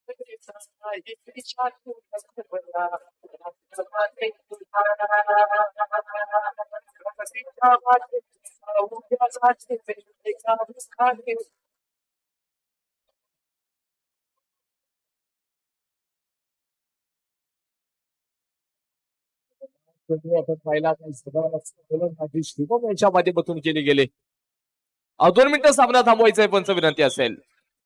आपण पाहिला शुभम यांच्या माध्यमातून केले गेले. 2 मिनिटं सामना थांबवायचा आहे पंच विनंती असेल.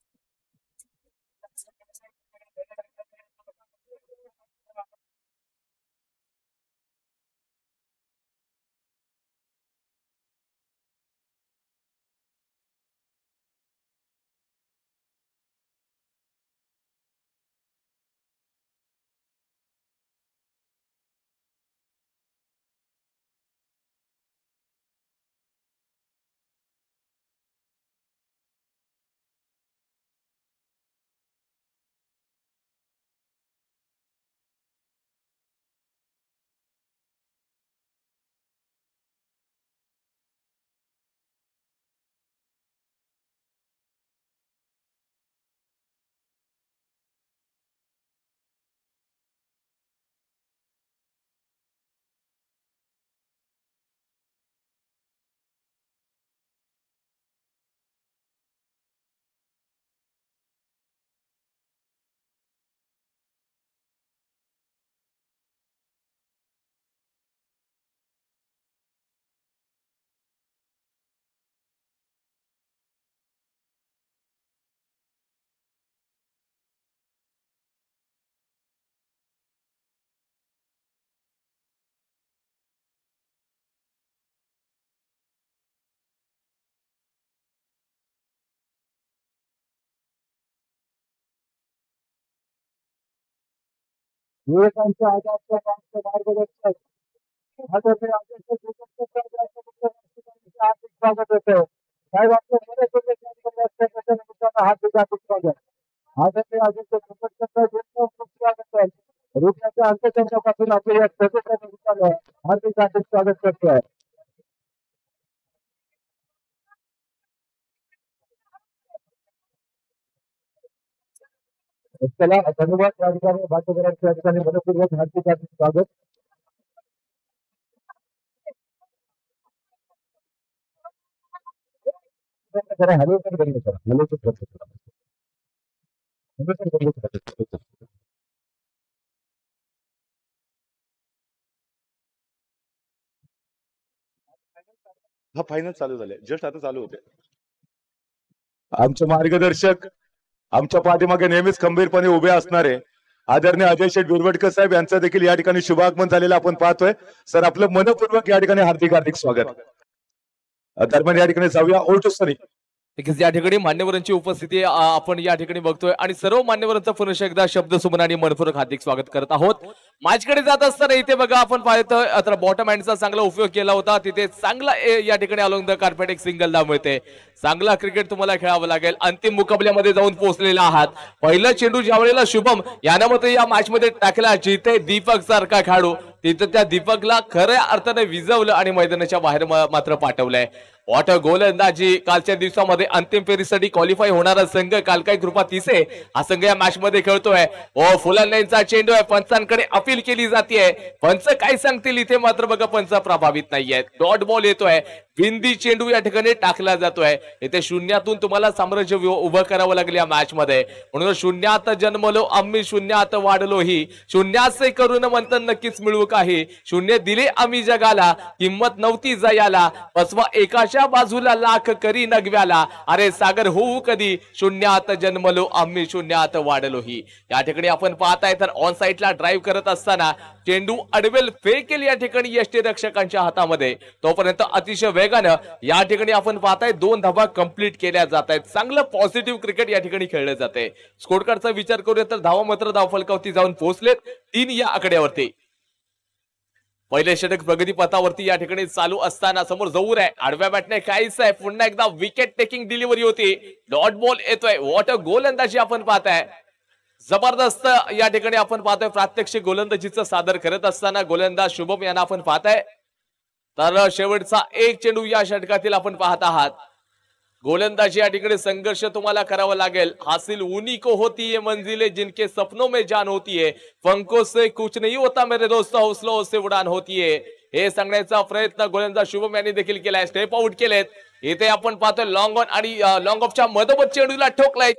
युवकांच्या आजारच्या मार्गदर्शक हार्दिक स्वागत होतं. साहेब आपल्या हार्दिक स्वागत. आदरणीय अध्यक्ष रुग्णाच्या अंतर्गतापासून आपल्या हार्दिक स्वागत करतोय. चला धन्यवाद. या ठिकाणी भाषेकरांच्या ठिकाणी मनपूर्वक हार्दिक स्वागत. हा फायनल चालू झाले, जस्ट आता चालू होते. आमचे मार्गदर्शक आमच्या पाठीमागे नेहमीच खंबीरपणे उभे असणारे आदरणीय अजय शेठ बिरवडकर साहेब यांचं देखील या ठिकाणी शुभागमन झालेलं आपण पाहतोय. सर आपलं मनपूर्वक या ठिकाणी हार्दिक स्वागत. दरम्यान या ठिकाणी जाऊया ओल्टोसनी. या ठिकाणी मान्यवरांची उपस्थिती आपण या ठिकाणी बघतोय आणि सर्व मान्यवरांचं पुन्हा एकदा शब्द सुमन आणि मनपूर्वक हार्दिक स्वागत करत आहोत. मॅचकडे जात असताना इथे बघा आपण पाहतोय आता बॉटम हँडचा चांगला उपयोग केला होता. तिथे चांगला या ठिकाणी अलोंग द कार्पेट एक सिंगल धाव मिळते. चांगला क्रिकेट तुम्हाला खेळावं लागेल. अंतिम मुकाबल्यामध्ये जाऊन पोहोचलेला आहात. पहिला चेंडू ज्या वेळेला शुभम यानं मग या मॅच मध्ये टाकला, जिथे दीपक सारखा खेळाडू तिथं त्या दीपकला खऱ्या अर्थाने विजवलं आणि मैदानाच्या बाहेर मात्र पाठवलंय. वॉट गोलंदाजी. कालच्या दिवसामध्ये अंतिम फेरीसाठी क्वालिफाय होणारा संघ कालकाई कृपा तिसे हा संघ या मॅच मध्ये खेळतोय. फुलंदाजीचा चेंडू आहे, पंचांकडे अपील केली जाते. पंच काय सांगतील इथे मात्र बघा पंच प्रभावित नाहीयेत. डॉट बॉल येतोय, बिंदी चेंडू या ठिकाणी टाकला जातोय. इथे शून्यातून तुम्हाला साम्राज्य उभं करावं लागलं या मॅच मध्ये. म्हणून शून्यात जन्मलो आम्ही शून्यात वाढलो ही, शून्याचे करून म्हणतं नक्कीच मिळवू काही. शून्य दिले आम्ही जगाला, किंमत नव्हती जयाला. बसवा एकाच्या बाजूला लाख करी नगव्याला. अरे सागर होऊ कधी, शून्यात जन्मलो आम्ही शून्यात वाढलो ही. या ठिकाणी आपण पाहताय तर ऑन साइडला ड्राईव्ह करत असताना चेंडू अडवेल फेकेल या ठिकाणी यष्टीरक्षकांच्या हातामध्ये. तोपर्यंत अतिशय वेगानं या ठिकाणी आपण पाहताय 2 धावा कंप्लीट केल्या जात आहेत. चांगलं पॉझिटिव्ह क्रिकेट या ठिकाणी खेळलं जाते. स्कोर कार्डचा विचार करूया तर धावा मात्र धावफलकावरती जाऊन पोहोचलेत 3 या आकड्यावरती. पहिले षटक प्रगतीपथावरती या ठिकाणी चालू असताना समोर जवळ आहे, आडव्या बॅटने काहीच आहे. पुन्हा एकदा विकेट टेकिंग डिलिव्हरी होती. डॉट बॉल येतोय. वॉट गोलंदाजी आपण पाहताय. जबरदस्त या ठिकाणी आपण पाहतोय प्रात्यक्षिक गोलंदाजीचं सादर करत असताना गोलंदाज शुभम यांना आपण पाहताय. तर शेवटचा एक चेंडू या षटकातील आपण पाहत आहात. गोलंदाजी या ठिकाणी संघर्ष तुम्हाला करावा लागेल. हासिल उन्हीं को होती है मंजिलें जिनके सपनों में जान होती है. पंखों से कुछ नहीं होता मेरे दोस्त, हौसलों से उडान होती है. हे सांगण्याचा प्रयत्न गोलंदाज शुभम यांनी देखील केलाय. स्टेप आउट केलेत. इथे आपण पाहतोय लॉंग ऑन आणि लॉंग ऑफच्या मधोमध चेंडूला ठोकलाय.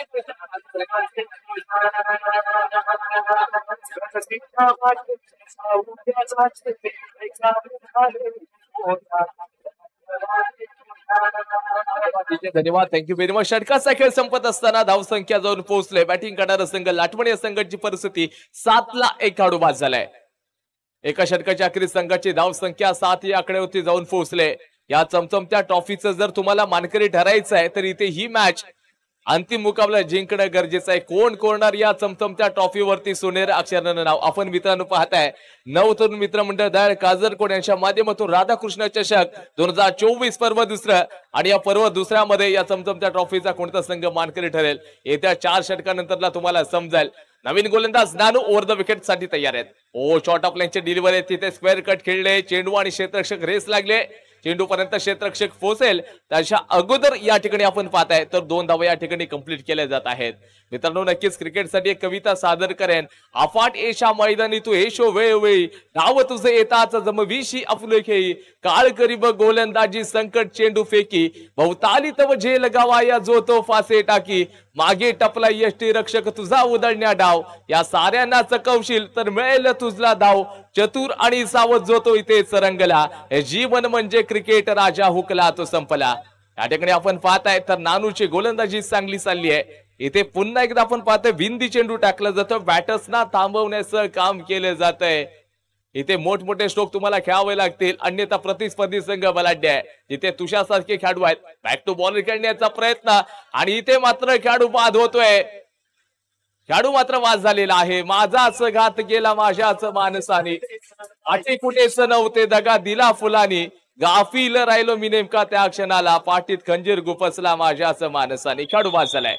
धन्यवाद, थँक्यू व्हेरी मच. षटकाचा खेळ संपत असताना धावसंख्या जाऊन पोहोचले. बॅटिंग करणारा संघ लाटवण या संघाची परिस्थिती 7-1 खेळाडू बाद झालाय. एका षटकाच्या अखेरीस संघाची धावसंख्या 7 या आकड्यावरती जाऊन पोहोचले. या चमचमत्या ट्रॉफीचं जर तुम्हाला मानकरी ठरायचं आहे तर इथे ही मॅच अंतिम मुकाबला जिंकणं गरजेचं आहे. कोण कोरणार या चमचमत्या ट्रॉफीवरती सोनेरी अक्षरानं नाव. आपण मित्रांनो पाहताय नवतरुण मित्रमंडळ दयाळ काजरकोड यांच्या माध्यमातून राधाकृष्ण चषक 2024 पर्व दुसरं आणि या पर्व दुसऱ्यामध्ये या चमचमत्या ट्रॉफीचा कोणता संघ मानकरी ठरेल येत्या 4 षटकानंतरला तुम्हाला समजेल. नवीन गोलंदाज नानू ओव्हर द विकेट साठी तयार आहेत. ओ शॉर्ट ऑफ लाईनचे डिलिव्हरी तिथे स्क्वेअर कट खेळले. चेंडू आणि क्षेत्ररक्षक रेस लागले. चेंडू पर्यंत क्षेत्ररक्षक पोहोचेल त्याच्या अगोदर या ठिकाणी आपण पाहताय तर 2 धावा या ठिकाणी कंप्लीट केल्या जात आहेत. मित्रांनो नक्कीच क्रिकेटसाठी एक कविता सादर करेन. अफाट एशा मैदानी तू येशो वेळोवेळी धाव तुझे येताच जमविशी अफुलेखी काळ करीब गोलंदाजी संकट चेंडू फेकी भवताली तव झेल लगावाया जो तो फासे टाकी मागे टपला यष्टी रक्षक तुझा उधळण्या डाव या साऱ्यांना चकवशील तर मिळेल तुझला धाव चतुर आणि सावध जो तो इथे रंगला. हे जीवन म्हणजे क्रिकेट राजा हुकला तो संपला. या ठिकाणी आपण पाहताय तर नानूची गोलंदाजी चांगली चालली आहे. इथे पुन्हा एकदा आपण पाहतोय विंदी चेंडू टाकलं जातं. बॅटर्सना थांबवण्याचं काम केलं जातंय. इथे मोठमोठे स्ट्रोक तुम्हाला खेळावे लागतील अन्यथा प्रतिस्पर्धी संघ बलाढ्य आहे. जिथे तुषार सारखे खेळाडू आहेत. बॅक टू बॉलर खेळण्याचा प्रयत्न आणि इथे मात्र खेळाडू बाद होतोय. खेळाडू मात्र वाद झालेला आहे. माझाच घात केला माझ्याच माणसाने आटे कुठेच नव्हते दगा दिला फुलानी गाफील राहिलो मी नेमका त्या क्षणाला पाठीत खंजीर गुपसला माझ्याच माणसाने. खेळाडू बाद झालाय.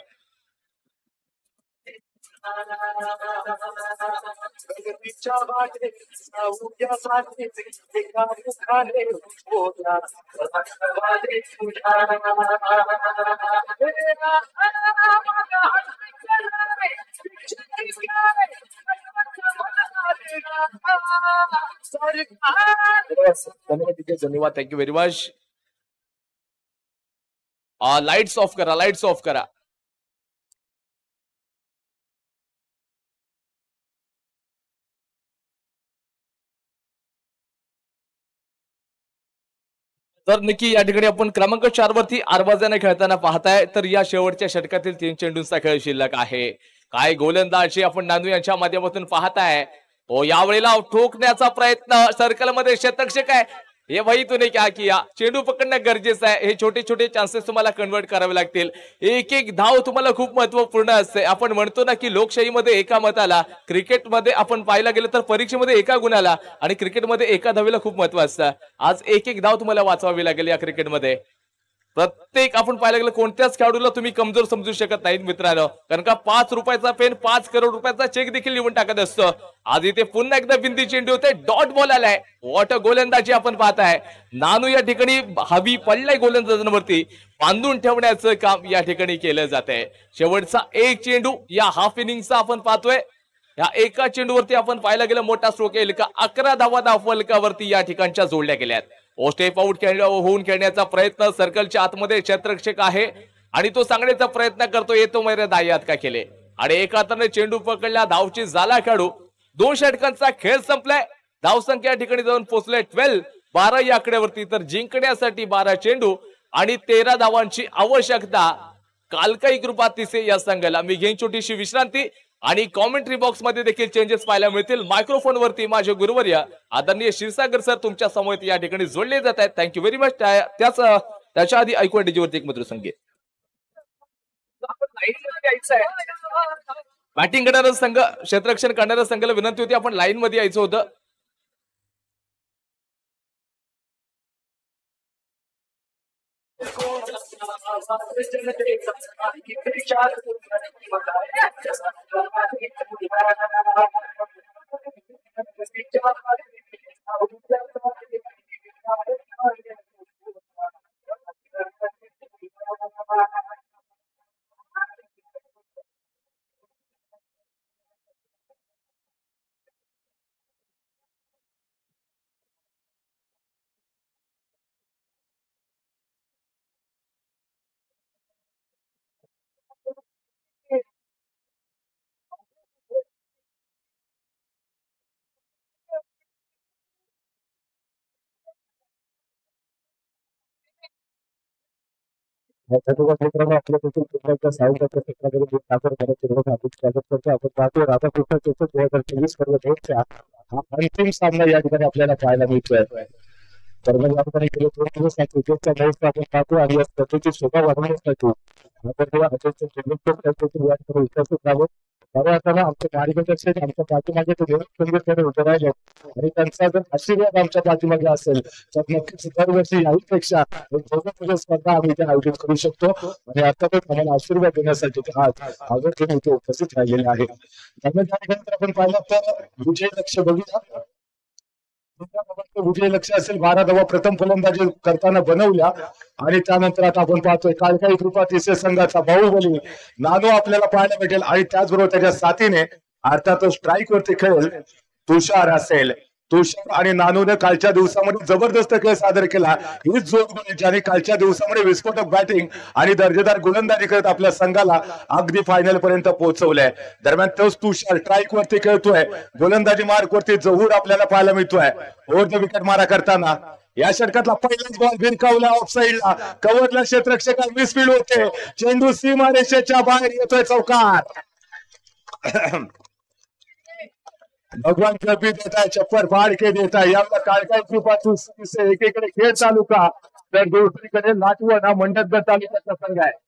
धन्यवाद, thank you very much. Lights off करा, लाईट्स ऑफ करा. तर नक्की या ठिकाणी आपण क्रमांक 4 वरती आरवाजाने खेळताना पाहताय तर या शेवटच्या षटकातील 3 चेंडूंचा खेळ शिल्लक आहे. काय गोलंदाजी आपण नानू यांच्या माध्यमातून पाहताय. हो यावेळेला ठोकण्याचा प्रयत्न सर्कलमध्ये क्षेत्ररक्षक आहे. हे भाई तूने क्या किया. चेंडू पकडणं गरजेचं आहे. हे छोटे छोटे चान्सेस तुम्हाला कन्वर्ट करावे लागतील. एक एक धाव तुम्हाला खूप महत्वपूर्ण असते. आपण म्हणतो ना की लोकशाहीमध्ये एका मताला क्रिकेटमध्ये आपण पाहायला गेलं तर परीक्षेमध्ये एका गुणाला आणि क्रिकेटमध्ये एका धावेला खूप महत्व असतं. आज एक एक धाव तुम्हाला वाचवावी लागेल या क्रिकेटमध्ये. प्रत्येक आपण पाहायला गेलं कोणत्याच खेळाडूला तुम्ही कमजोर समजू शकत नाहीत मित्रांनो. कारण का 5 रुपयाचा पेन 5 करोड रुपयाचा चेक देखील लिहून टाकत असतो. आज इथे पुन्हा एकदा बिंदी चेंडू होते. डॉट बॉल आलाय. वॉट गोलंदाजी आपण पाहताय. नानू या ठिकाणी हवी पडलाय गोलंदाजांवरती बांधून ठेवण्याचं काम या ठिकाणी केलं जात आहे. शेवटचा एक चेंडू या हाफ इनिंगचा आपण पाहतोय. या एका चेंडूवरती आपण पाहायला गेलं मोठा स्ट्रोक येईल का 11 धावा फलकावरती या ठिकाणच्या जोडल्या गेल्यात. ओ स्टेप आउट होऊन खेळण्याचा प्रयत्न सर्कलच्या आतमध्ये क्षेत्ररक्षक आहे आणि तो सांगण्याचा प्रयत्न करतो येतो मैरे दायात का केले आणि एका हाताने चेंडू पकडला. धावची झाला खेळाडू. 2 षटकांचा खेळ संपलाय. धावसंख्या या ठिकाणी जाऊन पोहोचले 12 या आकड्यावरती. तर जिंकण्यासाठी 12 चेंडू आणि 13 धावांची आवश्यकता. कालकाई कृपा तिसे या संघाला. मी घेईन छोटीशी विश्रांती आणि कॉमेंट्री बॉक्स मध्ये देखील चेंजेस पाहायला मिळतील. मायक्रोफोन वरती माझे गुरुवर्य आदरणीय क्षीरसागर सर तुमच्या समोर या ठिकाणी जोडले जात आहेत. Thank you very much. त्याच्या आधी ऐकूया डीजीवरती एक मधुर संगीत. बॅटिंग करणारा संघ क्षेत्ररक्षण करणाऱ्या संघाला विनंती होती आपण लाईन मध्ये यायचं होतं. मित्रांनो आपल्या देखील फुटबॉलच्या साऊंडच्या क्षेत्रामध्ये सादर करायचे स्वागत करतो. आपण पाहतो राधाकृष्ण चषक 2024 स्पर्धेच्या हा अंतिम सामना या ठिकाणी आपल्याला पाहायला मिळतोय. तर मग या ठिकाणी गेले 2 दिवस या क्रिकेटचा मॅच आपण पाहतो आणि या स्पर्धेची शोभा वाढवण्यासाठी आपण जेव्हा अध्यक्ष या ठिकाणी उपस्थित आहोत त्यावेळी आता आमच्या मार्गदर्शक आमच्या पाठीमागे ते संघटनेने उभे राहिले आणि त्यांचा जर आशीर्वाद आमच्या पाठीमागे असेल तर नक्कीच दरवर्षी याहीपेक्षा एक स्पर्धा आम्ही इथे आयोजित करू शकतो आणि आता पण आम्हाला आशीर्वाद देण्यासाठी ते आज आवर्जून इथे उपस्थित राहिलेले आहे. त्यानंतर आपण पाहिलं तर विजय लक्ष बघूया. विजय लक्ष असेल 12 धावा प्रथम फलंदाजी करताना बनवल्या आणि त्यानंतर आता आपण पाहतोय कालकाई कृपा तिसऱ्या संघाचा बाहुबली नानू आपल्याला पाहायला भेटेल आणि त्याचबरोबर त्याच्या साथीने अर्थात तो स्ट्राईक वरती खेळेल तुषार असेल. तुषार आणि नानूने कालच्या दिवसामध्ये जबरदस्त खेळ सादर केला. हीच जोड ज्याने कालच्या दिवसामध्ये विस्फोटक बॅटिंग आणि दर्जेदार गोलंदाजी करत आपल्या संघाला अगदी फायनल पर्यंत पोहोचवलंय. दरम्यान तोच तुषार स्ट्राईक वरती खेळतोय, गोलंदाजी मार्क वरती जहूर आपल्याला पाहायला मिळतोय. ओव्हर द विकेट मारा करताना या षटकातला पहिलाच बॉल भिरकावला ऑफ साईडला, कव्हरला क्षेत्ररक्षकाला मिसफील्ड होते, चेंडू सीमारेषेच्या बाहेर येतोय चौकार. भगवान कृपी देता है, चप्पर फाड़ के देता है. याला कालकाई कृपा से एकीकडे खेळ चालू का तर दुसरीकडे लाटवण हा मंडपगड तालुक्याचा संघ आहे.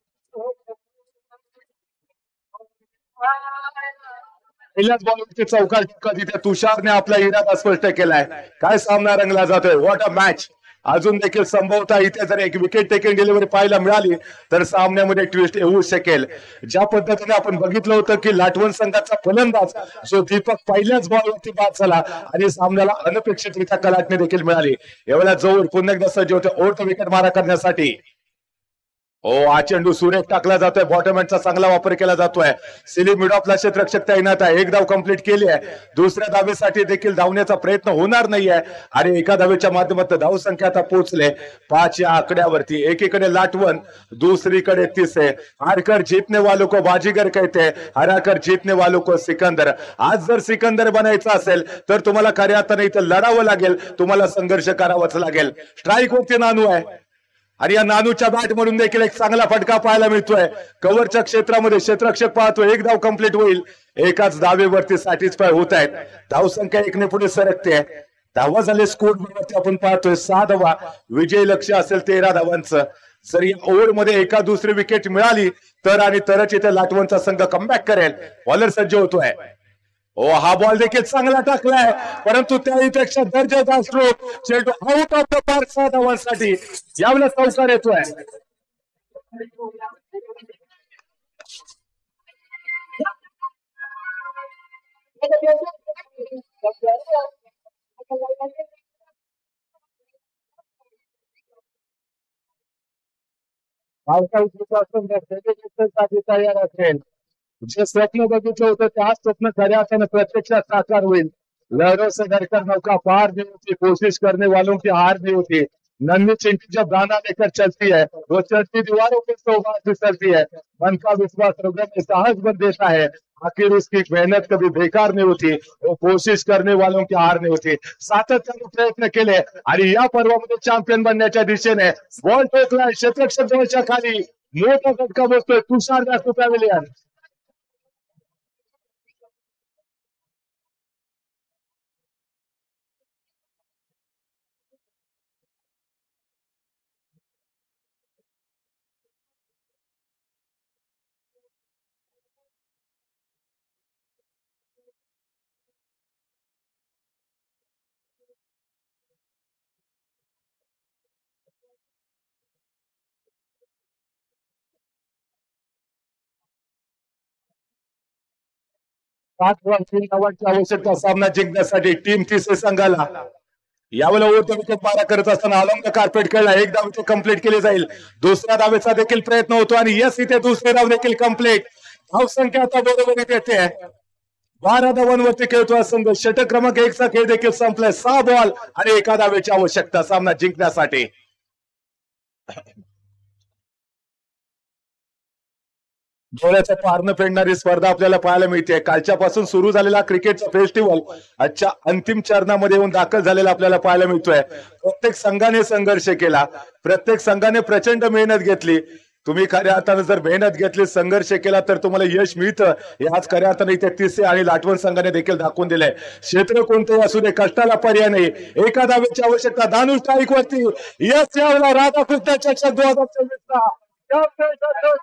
पहिल्याच बॉलवरती चौकार टिपका तिथे तुषारने आपला इरादा स्पष्ट केलाय. काय सामना रंगला जातोय, व्हॉट अ मॅच. अजून देखील संभवता इथे जर एक विकेट टेकिंग डिलिव्हरी पाहायला मिळाली तर सामन्यामध्ये ट्विस्ट येऊ शकेल. ज्या पद्धतीने आपण बघितलं होतं की लाटवण संघाचा फलंदाज जो दीपक पहिल्याच बॉलवरती बाद झाला आणि सामन्याला अनपेक्षितरित्या कलाटणी देखील मिळाली. यावेळेला जवळ पुन्हा एकदा सज्ज होते ओव्हर विकेट मारा करण्यासाठी. हा चेंडू सुरेख टाकला जातोय, बॉटम हँडचा चांगला वापर केला जातोय. सिली मिड ऑफला क्षेत्ररक्षक तैनात आहे. एक धाव कंप्लीट केली आहे. दुसऱ्या धावेसाठी देखील धावण्याचा प्रयत्न होणार नाहीये आणि एका धावेच्या माध्यमातून धाव संख्या आता पोहोचले 5 या आकड्यावरती. एकीकडे लाटवण, दुसरीकडे तिसे. हारकर जीतने वालों को बाजीगर कहते, हराकर जीतने वालों को सिकंदर. आज जर सिकंदर बनायचं असेल तर तुम्हाला खऱ्या अर्थाने इथं लढावं लागेल, तुम्हाला संघर्ष करावाच लागेल. स्ट्राईक वरती नानू आहे आणि या नानूच्या बॅट म्हणून देखील एक चांगला फटका पाहायला मिळतोय. कव्हरच्या क्षेत्रामध्ये क्षेत्ररक्षक पाहतोय, एक धाव कंप्लीट होईल. एकाच धावेवरती सॅटिस्फाय होत आहेत. धावसंख्या 1 ने पुढे सरकते. धावा झाले स्कोर वरती आपण पाहतोय 6 धावा. विजय लक्ष असेल 13 धावांचं. जर या ओव्हर मध्ये एका दुसरी विकेट मिळाली तर आणि तरच इथे लाटवणचा संघ कमबॅक करेल. बॉलर सज्ज होतोय. हा बॉल देखील चांगला टाकलाय परंतु त्याहीपेक्षा दर्जेदार स्ट्रोक. चेंडू आउट ऑफ द पार्क 6 धावांसाठी. यावेळेला चौकार येतोय. तयार असेल. जे स्वप्न बघितलं होतं त्या स्वप्न खऱ्या अर्थानं प्रत्यक्षात साकार होईल. लहरों से डरकर नौका पार नहीं होती, कोशिश करने वालों की हार नहीं होती. नन्ही चिंटी जब दाना लेकर चलती है वो चलती दीवारों पर सौगात फिसलती है. मन का विश्वास हृदय में साहस भर देता है. आखिर उसकी मेहनत कभी बेकार नहीं होती, वो कोशिश करने वालों की हार नहीं होती. सातत्याने प्रयत्न केले आणि या पर्वामध्ये चॅम्पियन बनण्याच्या दिशेने बॉल ठोकलाय. क्षेत्ररक्षक जवळच्या खाली मोठा फटका बसतोय. तुषार जास्त पॅव्हिलियन. आवश्यकता सामना जिंकण्यासाठी टीम तिसरे संघाला. यावेळेला ओव्हर विकेट मारा करत असताना अलॉंग द कार्पेट खेळला. एक धाव कंप्लीट केली जाईल. दुसऱ्या धावेचा देखील प्रयत्न होतो आणि यस इथे दुसरे धाव देखील कंप्लीट. धाव संख्या आता बरोबरीत येते. 12 धावांवरती खेळतो संघ. षटक क्रमांक 1 चा खेळ देखील संपलाय. 6 बॉल आणि एका धावेची आवश्यकता सामना जिंकण्यासाठी. डोळ्याचं पारणं फेडणारी स्पर्धा आपल्याला पाहायला मिळते. कालच्यापासून सुरू झालेला क्रिकेटचा फेस्टिवल आजच्या अंतिम चरणामध्ये येऊन दाखल झालेला आपल्याला पाहायला मिळतोय. प्रत्येक संघाने संघर्ष केला, प्रत्येक संघाने प्रचंड मेहनत घेतली. तुम्ही खऱ्या अर्थानं जर मेहनत घेतली, संघर्ष केला तर तुम्हाला यश मिळतं. हे आज खऱ्या अर्थानं इथे तिसरे आणि लाटवण संघाने देखील दाखवून दिलंय. क्षेत्र कोणतेही असू दे, कष्टाला पर्याय नाही. एका धावेची आवश्यकता. दानुष नाईक वरती यश यावला राधाकृष्ण चषक 2024.